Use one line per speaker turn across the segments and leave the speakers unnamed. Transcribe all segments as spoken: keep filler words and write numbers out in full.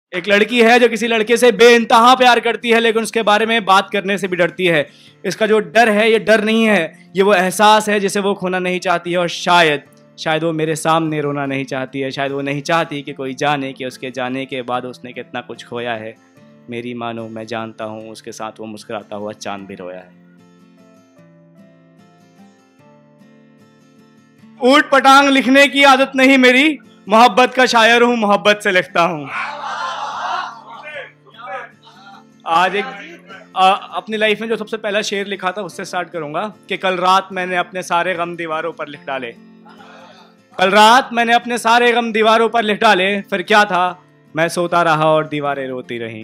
एक लड़की है जो किसी लड़के से बेइंतहा प्यार करती है, लेकिन उसके बारे में बात करने से भी डरती है। इसका जो डर है ये डर नहीं है, ये वो एहसास है जिसे वो खोना नहीं चाहती है। और शायद शायद वो मेरे सामने रोना नहीं चाहती है। शायद वो नहीं चाहती कि कोई जाने कि उसके जाने के बाद उसने कितना कुछ खोया है। मेरी मानो मैं जानता हूँ उसके साथ वो मुस्कुराता हुआ चांद भी रोया है। ऊट पटांग लिखने की आदत नहीं मेरी, मोहब्बत का शायर हूँ, मोहब्बत से लिखता हूँ। आज एक आ, अपनी लाइफ में जो सबसे पहला शेर लिखा था उससे स्टार्ट करूंगा कि कल रात मैंने अपने सारे गम दीवारों पर लिख डाले। कल रात मैंने अपने सारे गम दीवारों पर लिख डाले, फिर क्या था मैं सोता रहा और दीवारें रोती रहीं।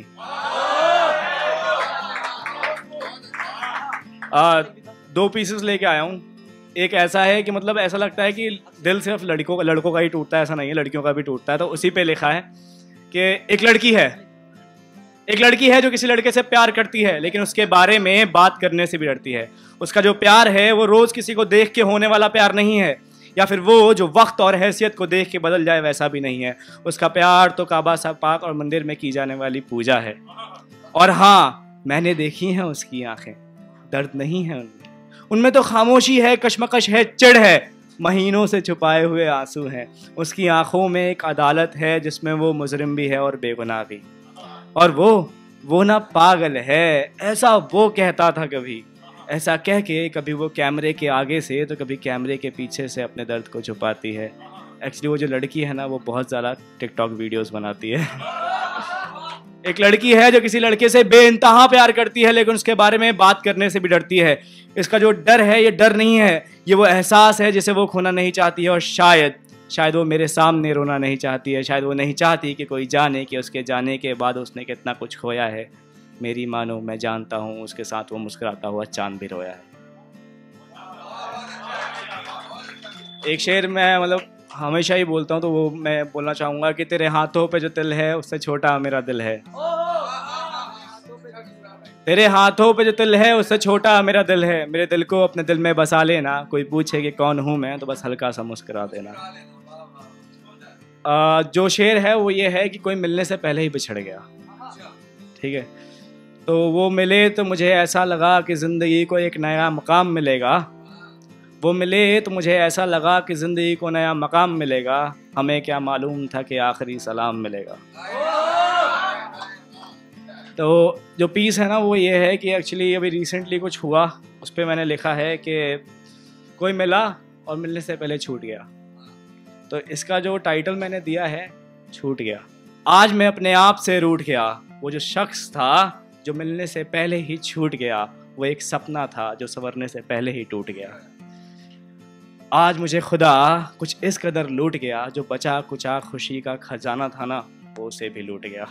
आ, दो पीसेस लेके आया हूँ। एक ऐसा है कि मतलब ऐसा लगता है कि दिल सिर्फ लड़कों का लड़कों का ही टूटता है, ऐसा नहीं है, लड़कियों का भी टूटता है। तो उसी पे लिखा है कि एक लड़की है एक लड़की है जो किसी लड़के से प्यार करती है, लेकिन उसके बारे में बात करने से भी डरती है। उसका जो प्यार है वो रोज किसी को देख के होने वाला प्यार नहीं है, या फिर वो जो वक्त और हैसियत को देख के बदल जाए वैसा भी नहीं है। उसका प्यार तो काबा सा पाक और मंदिर में की जाने वाली पूजा है। और हाँ, मैंने देखी हैं उसकी आंखें, दर्द नहीं है उनमें उनमें तो खामोशी है, कश्मकश है, चिढ़ है, महीनों से छुपाए हुए आंसू हैं। उसकी आंखों में एक अदालत है जिसमें वो मुजरिम भी है और बेगुनाह भी। और वो वो ना पागल है, ऐसा वो कहता था कभी। ऐसा कह के कभी वो कैमरे के आगे से तो कभी कैमरे के पीछे से अपने दर्द को छुपाती है। एक्चुअली वो जो लड़की है ना वो बहुत ज़्यादा टिकटॉक वीडियोस बनाती है। एक लड़की है जो किसी लड़के से बेइंतहा प्यार करती है, लेकिन उसके बारे में बात करने से भी डरती है। इसका जो डर है ये डर नहीं है, ये वो एहसास है जिसे वो खोना नहीं चाहती है। और शायद शायद वो मेरे सामने रोना नहीं चाहती है। शायद वो नहीं चाहती कि कोई जाने कि उसके जाने के बाद उसने कितना कुछ खोया है। मेरी मानो मैं जानता हूँ उसके साथ वो मुस्कुराता हुआ चांद भी रोया है। एक शेर मैं मतलब हमेशा ही बोलता हूँ, तो वो मैं बोलना चाहूँगा कि तेरे हाथों पे जो तिल है उससे छोटा मेरा दिल है। तेरे हाथों पे जो तिल है उससे छोटा मेरा दिल है। मेरे दिल को अपने दिल में बसा लेना, कोई पूछे कि कौन हूँ मैं तो बस हल्का सा मुस्कुरा देना। आ, जो शेर है वो ये है कि कोई मिलने से पहले ही बिछड़ गया, ठीक है। तो वो मिले तो मुझे ऐसा लगा कि ज़िंदगी को एक नया मकाम मिलेगा। वो मिले तो मुझे ऐसा लगा कि ज़िंदगी को नया मकाम मिलेगा। हमें क्या मालूम था कि आखिरी सलाम मिलेगा। तो जो पीस है ना वो ये है कि एक्चुअली अभी रिसेंटली कुछ हुआ, उस पर मैंने लिखा है कि कोई मिला और मिलने से पहले छूट गया। तो इसका जो टाइटल मैंने दिया है छूट गया। आज मैं अपने आप से रूठ गया। वो जो शख्स था जो मिलने से पहले ही छूट गया, वो एक सपना था जो संवरने से पहले ही टूट गया। आज मुझे खुदा कुछ इस कदर लूट गया, जो बचा कुचा खुशी का खजाना था ना वो उसे भी लूट गया।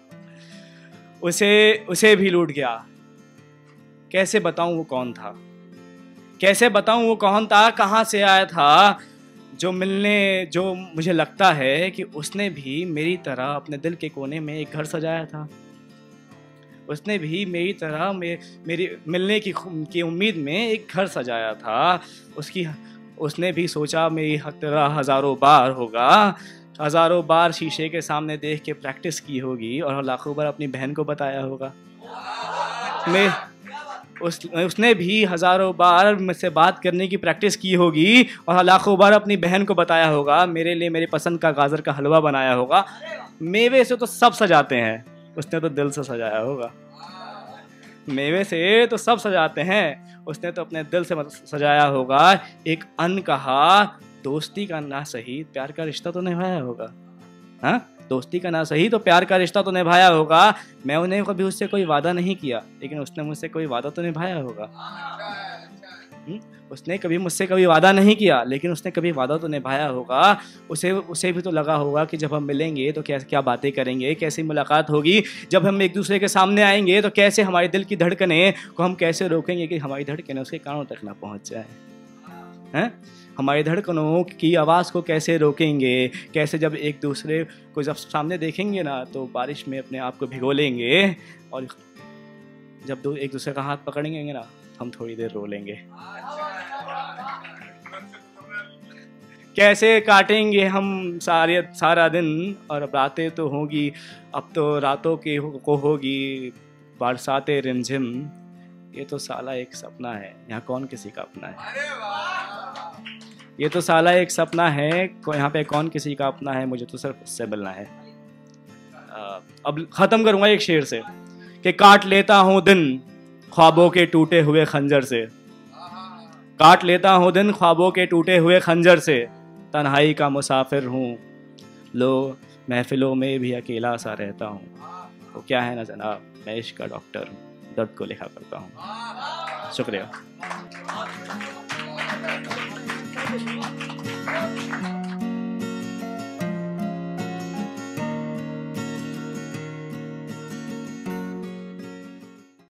उसे उसे भी लूट गया। कैसे बताऊं वो कौन था, कैसे बताऊं वो कौन था, कहाँ से आया था जो मिलने जो मुझे लगता है कि उसने भी मेरी तरह अपने दिल के कोने में एक घर सजाया था। उसने भी मेरी तरह मे, मेरी मिलने की की उम्मीद में एक घर सजाया था। उसकी उसने भी सोचा मेरी हक तरह हज़ारों बार होगा, हज़ारों बार शीशे के सामने देख के प्रैक्टिस की होगी और लाखों बार अपनी बहन को बताया होगा। मैं उस उसने भी हज़ारों बार मुझसे बात करने की प्रैक्टिस की होगी और लाखों बार अपनी बहन को बताया होगा। मेरे लिए मेरी पसंद का गाजर का हलवा बनाया होगा। मेवे से तो सब सजाते हैं, उसने तो दिल से सजाया होगा। मेवे से तो सब सजाते हैं, उसने तो अपने दिल से सजाया होगा। एक अनकहा दोस्ती का ना सही प्यार का रिश्ता तो निभाया होगा। हाँ, दोस्ती का ना सही तो प्यार का रिश्ता तो निभाया होगा। मैं उन्हें कभी उससे कोई वादा नहीं किया, लेकिन उसने मुझसे कोई वादा तो निभाया होगा। हुँ? उसने कभी मुझसे कभी वादा नहीं किया, लेकिन उसने कभी वादा तो निभाया होगा। उसे उसे भी तो लगा होगा कि जब हम मिलेंगे तो क्या क्या बातें करेंगे, कैसी मुलाकात होगी। जब हम एक दूसरे के सामने आएंगे तो कैसे हमारे दिल की धड़कनें को हम कैसे रोकेंगे कि हमारी धड़कनें उसके कानों तक ना पहुँच जाए। हैं, हमारी धड़कनों की आवाज़ को कैसे रोकेंगे, कैसे जब एक दूसरे को जब सामने देखेंगे ना तो बारिश में अपने आप को भिगो लेंगे, और जब दो एक दूसरे का हाथ पकड़ेंगे ना हम थोड़ी देर रो लेंगे। कैसे काटेंगे हम सारे सारा दिन, और अब रातें तो होगी, अब तो रातों की हो, को होगी बरसाते रिमझिम। ये तो साला एक सपना है, यहाँ कौन किसी का अपना है। ये तो साला एक सपना है, यहाँ पे कौन किसी का अपना है, मुझे तो सिर्फ उससे मिलना है। आ, अब ख़त्म करूँगा एक शेर से कि काट लेता हूँ दिन ख्वाबों के टूटे हुए खंजर से, काट लेता हूँ दिन ख्वाबों के टूटे हुए खंजर से, तन्हाई का मुसाफिर हूँ, लो महफिलों में भी अकेला सा रहता हूँ। तो क्या है ना जनाब, मैं इश्क का डॉक्टर हूँ, दर्द को लिखा करता हूँ। शुक्रिया।